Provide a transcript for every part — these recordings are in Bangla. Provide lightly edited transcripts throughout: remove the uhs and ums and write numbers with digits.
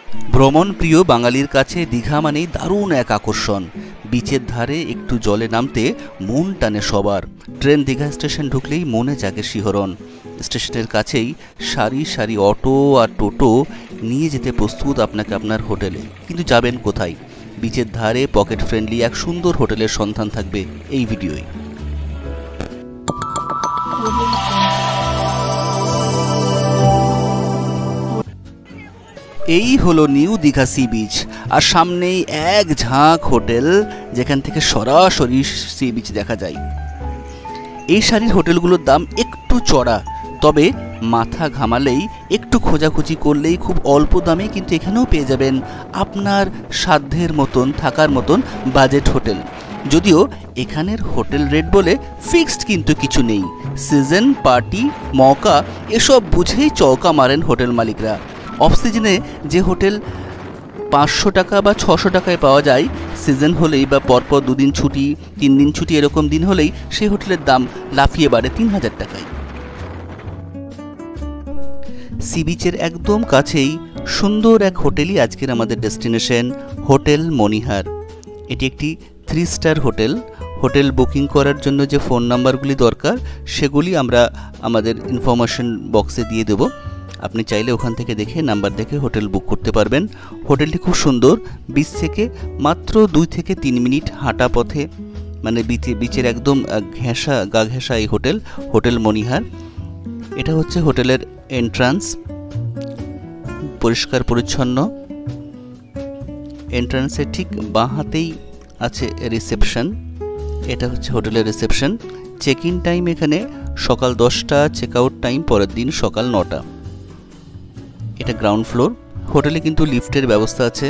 ভ্রমণ প্রিয় বাঙালির কাছে দীঘা মানেই দারুণ এক আকর্ষণ। বিচের ধারে একটু জলে নামতে মন টানে সবার। ট্রেন দীঘা স্টেশন ঢুকলেই মনে জাগে শিহরণ। স্টেশনের কাছেই সারি সারি অটো আর টোটো নিয়ে যেতে প্রস্তুত আপনাকে আপনার হোটেলে। কিন্তু যাবেন কোথায়? বিচের ধারে পকেট ফ্রেন্ডলি এক সুন্দর হোটেলের সন্ধান থাকবে এই ভিডিওয়। এই হলো নিউ দীঘা সি বিচ, আর সামনেই এক ঝাঁক হোটেল যেখান থেকে সরাসরি সি বিচ দেখা যায়। এই সারির হোটেলগুলোর দাম একটু চড়া, তবে মাথা ঘামালেই একটু খোঁজাখুঁজি করলেই খুব অল্প দামে কিন্তু এখানেও পেয়ে যাবেন আপনার সাধ্যের মতন থাকার মতন বাজেট হোটেল। যদিও এখানের হোটেল রেট বলে ফিক্সড কিন্তু কিছু নেই। সিজন, পার্টি, মৌকা এসব বুঝেই চৌকা মারেন হোটেল মালিকরা। অফ সিজনে যে হোটেল 500 টাকা বা 600 টাকায় পাওয়া যায়, সিজন হলেই বা পরপর 2 দিন ছুটি 3 দিন ছুটি এরকম দিন হলেই সেই হোটেলের দাম লাফিয়ে বাড়ে 3000 টাকায়। সি বিচের একদম কাছেই সুন্দর এক হোটেলই আজকের আমাদের ডেস্টিনেশন, হোটেল মণিহার। এটি একটি 3 স্টার হোটেল। হোটেল বুকিং করার জন্য যে ফোন নাম্বারগুলি দরকার সেগুলি আমরা আমাদের ইনফরমেশন বক্সে দিয়ে দেব। আপনি চাইলে ওখান থেকে দেখে নাম্বার দেখে হোটেল বুক করতে পারবেন। হোটেলটি খুব সুন্দর, বিচ থেকে মাত্র 2 থেকে 3 মিনিট হাঁটা পথে, মানে বিচের একদম গা ঘেঁষা এই হোটেল মণিহার। এটা হচ্ছে হোটেলের এন্ট্রান্স, পরিষ্কার পরিচ্ছন্ন। এন্ট্রান্সের ঠিক বাঁ হাতেই আছে রিসেপশন। এটা হচ্ছে হোটেলের রিসেপশন। চেক ইন টাইম এখানে সকাল 10টা, চেক আউট টাইম পরের দিন সকাল 9টা। এটা গ্রাউন্ড ফ্লোর। হোটেলে কিন্তু লিফটের ব্যবস্থা আছে।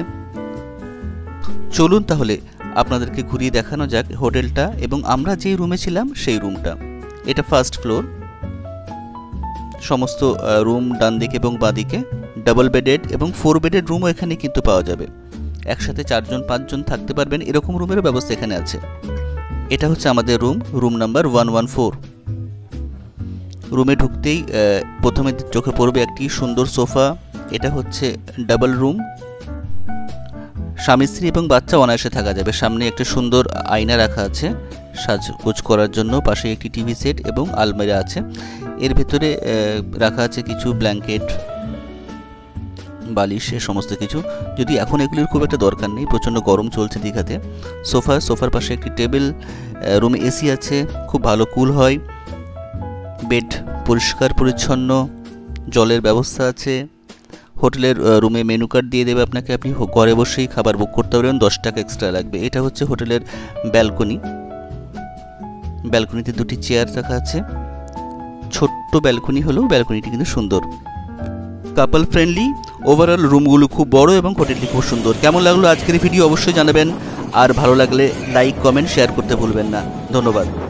চলুন তাহলে আপনাদেরকে ঘুরিয়ে দেখানো যাক হোটেলটা, এবং আমরা যেই রুমে ছিলাম সেই রুমটা। এটা ফার্স্ট ফ্লোর। সমস্ত রুম ডান দিকে এবং বাঁ দিকে ডাবল বেডেড এবং 4 বেডেড রুমও এখানে কিন্তু পাওয়া যাবে। একসাথে 4 জন 5 জন থাকতে পারবেন, এরকম রুমেরও ব্যবস্থা এখানে আছে। এটা হচ্ছে আমাদের রুম নাম্বার 114। রুমে ঢুকতেই প্রথমে চোখে পড়বে একটি সুন্দর সোফা। এটা হচ্ছে ডাবল রুম। স্বামী স্ত্রী এবং বাচ্চা অনায়াসে থাকা যাবে। সামনে একটা সুন্দর আয়না রাখা আছে সাজগোজ করার জন্য। পাশে একটি টিভি সেট এবং আলমারি আছে। এর ভেতরে রাখা আছে কিছু ব্ল্যাঙ্কেট, বালিশ, এ সমস্ত কিছু। যদি এখন এগুলির খুব একটা দরকার নেই, প্রচণ্ড গরম চলছে দীঘাতে। সোফার পাশে একটি টেবিল। রুমে এসি আছে, খুব ভালো কুল হয়। বেড পরিষ্কার পরিচ্ছন্ন, জলের ব্যবস্থা আছে। হোটেলের রুমে মেনু কার্ড দিয়ে দেবে আপনাকে, আপনি ঘরে বসেই খাবার বুক করতে পারবেন, 10 টাকা এক্সট্রা লাগবে। এটা হচ্ছে হোটেলের ব্যালকনি। ব্যালকনিতে 2টি চেয়ার রাখা আছে। ছোট্ট ব্যালকনি হলেও ব্যালকনিটি কিন্তু সুন্দর, কাপল ফ্রেন্ডলি। ওভারঅল রুমগুলো খুব বড় এবং হোটেলটি খুব সুন্দর। কেমন লাগলো আজকের ভিডিও অবশ্যই জানাবেন, আর ভালো লাগলে লাইক, কমেন্ট, শেয়ার করতে ভুলবেন না। ধন্যবাদ।